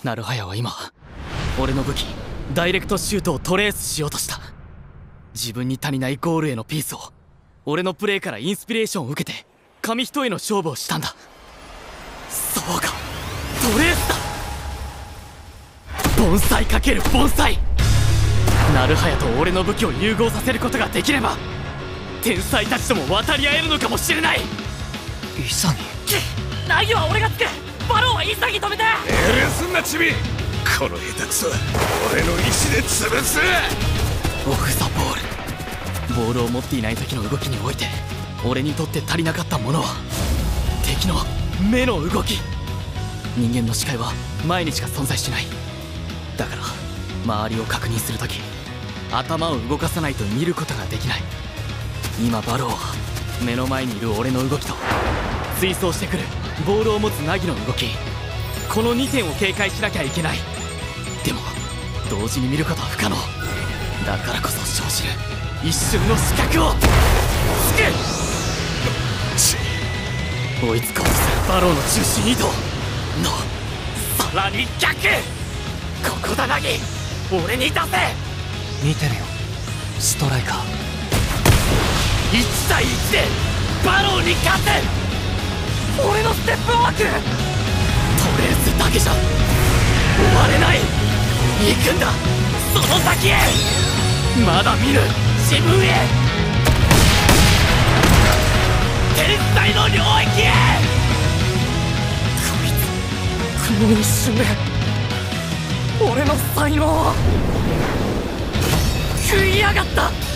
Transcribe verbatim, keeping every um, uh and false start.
成早は今俺の武器ダイレクトシュートをトレースしようとした。自分に足りないゴールへのピースを俺のプレーからインスピレーションを受けて紙一重の勝負をしたんだ。そうか、トレースだ。盆栽かける盆栽。成早と俺の武器を融合させることができれば天才たちとも渡り合えるのかもしれない。 潔、 凪は俺がつく。バロンは潔止めて。 命令すんなチビ。この下手くそ俺の意志で潰す。 オフ・ザ・ボール。ボールを持っていない時の動きにおいて俺にとって足りなかったものは敵の目の動き。人間の視界は前にしか存在しない。だから周りを確認する時頭を動かさないと見ることができない。今バローは目の前にいる俺の動きと追走してくるボールを持つ凪の動き、このにてんを警戒しなきゃいけない。でも同時に見ることは不可能だからこそ生じる一瞬の死角をつく。追いつこうとするバローの中心移動のさらに逆。ここだ凪、俺に出せ。 見てるよストライカー。 いちたいいちでバローに勝つ。俺のステップワーク。トレースだけじゃ終われない。行くんだその先へ。まだ見ぬ自分へ。天才の領域へ。こいつこの一瞬で俺の才能を食いやがった。